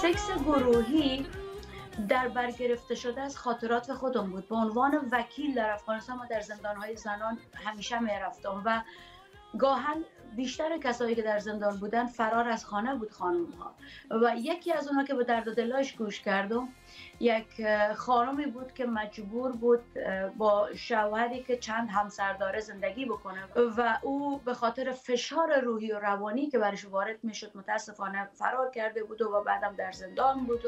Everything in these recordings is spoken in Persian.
فکس گروهی در برگرفته شده از خاطرات خودم بود. به عنوان وکیل در افغانستان ما در زندانهای زنان همیشه میرفتم و گاهن بیشتر کسایی که در زندان بودن فرار از خانه بود، خانم ها. و یکی از اونها که به درد و دلش گوش کردم یک خانمی بود که مجبور بود با شوهری که چند همسر داره زندگی بکنه و او به خاطر فشار روحی و روانی که برش وارد میشد متاسفانه فرار کرده بود و بعدم در زندان بود.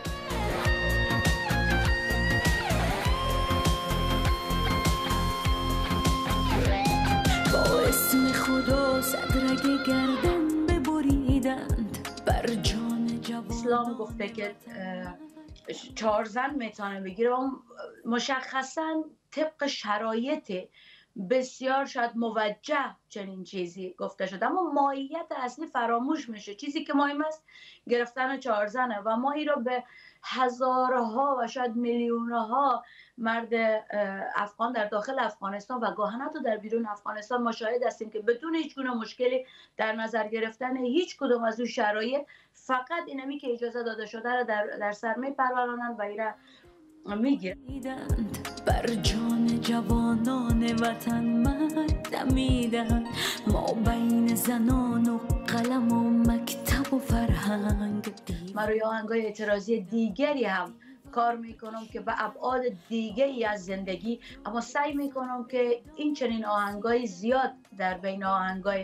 با اسم خدا صدرک گردن ببریدند بر جان جوان. اسلام گفته که 4 زن میتونه بگیره و مشخصا طبق شرایط بسیار شاید موجه چنین چیزی گفته شده، اما ماهیت اصلی فراموش میشه. چیزی که مهم است گرفتن 4 زنه و ما این رو به هزارها و شاید میلیونها مرد افغان در داخل افغانستان و گاهن حتی در بیرون افغانستان ما شاهد هستیم که بدون هیچ گونه مشکلی در نظر گرفتن هیچ کدوم از اون شرایط فقط اینمی که اجازه داده شده رو در سر میپرورانند و این را میگیرند. بر جان جوانان وطن مرگ دمیدند، ما بین زنان و قلم و مکتب و فرهنگ. من روی آهنگای اعتراضی دیگری هم کار میکنم که به ابعاد دیگری از زندگی، اما سعی میکنم که این چنین آهنگای زیاد در بین آهنگای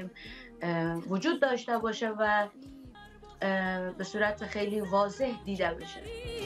وجود داشته باشه و به صورت خیلی واضح دیده بشه.